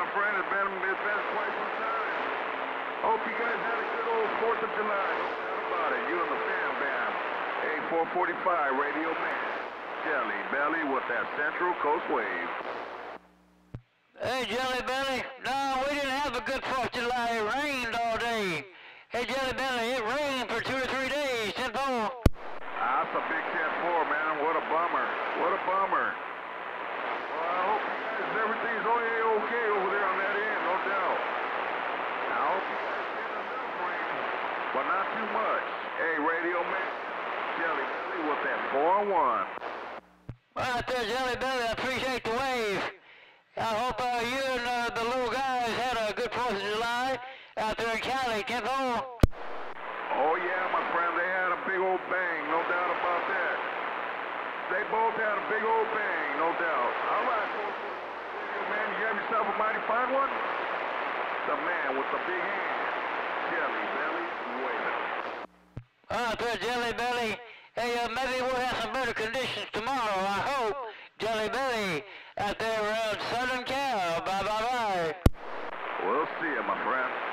friend. It's been quite some time. Hope you guys had a good old 4th of July. No doubt about it. You and the fam bam. Hey, 445 Radio Man. Jelly Belly with that Central Coast Wave. Hey, Jelly Belly. No, we didn't have a good 4th of July. It rained all day. Hey, Jelly Belly, it rained for 2 or 3 days. 10-4. That's a big 10-4, man. What a bummer. What a bummer. Well, I hope you guys, everything's okay over there on that end, no doubt. I hope you guys get enough rain, but not too much. Hey, Radio Man, Jelly Belly with that 4-1. Well, out there, Jelly Belly, I appreciate the wave. I hope you and the little guys had a good 4th of July out there in Cali, 10-4. Oh, yeah, my friend, they had a big old bang, no doubt about that. They both had a big old bang, no doubt. All right, man, you have yourself a mighty fine one? The man with the big hand, Jelly Belly waving. Out there, Jelly Belly. Hey, maybe we'll have some better conditions tomorrow, I hope. Jelly Belly out there around Southern Cal. Bye-bye-bye. We'll see you, my friend.